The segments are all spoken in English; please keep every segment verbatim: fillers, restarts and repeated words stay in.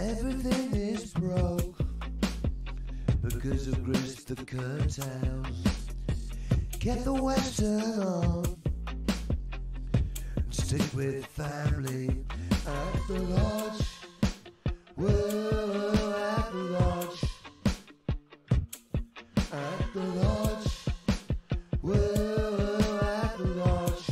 Everything is broke because of grease the curtains. Get the western on, stick with family at the lodge. Whoa, at the lodge, at the lodge. Whoa, at the lodge.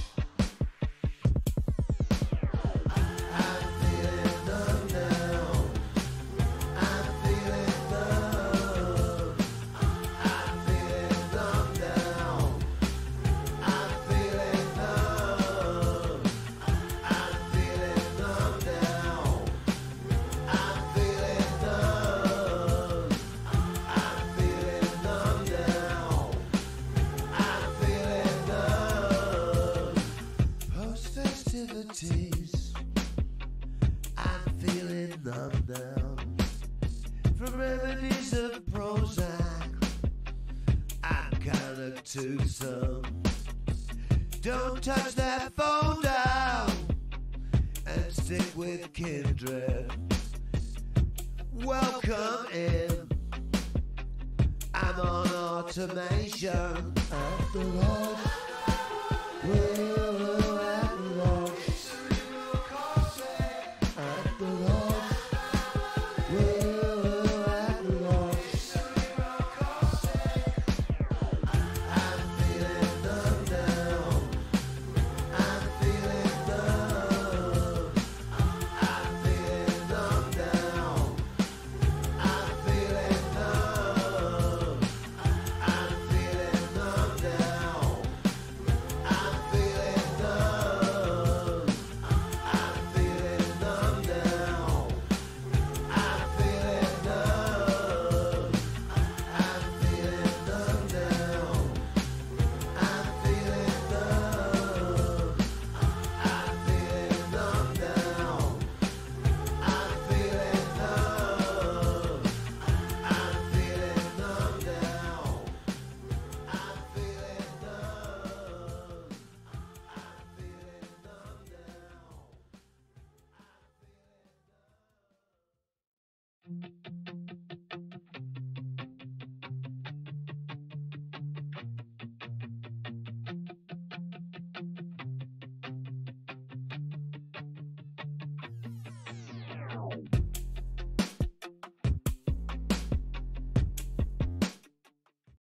I'm feeling numb now. I'm feeling numb. I'm feeling numb now. I'm feeling numb. I'm feeling numb now. I'm feeling numb. I'm feeling numb now. I'm feeling numb. Post-festivities, I'm feeling numb now. From remedies of Prozac, I'm kinda toothsome. Don't touch that phone down and stick with kindred. Welcome in. I'm on automation at the lodge. Whoa.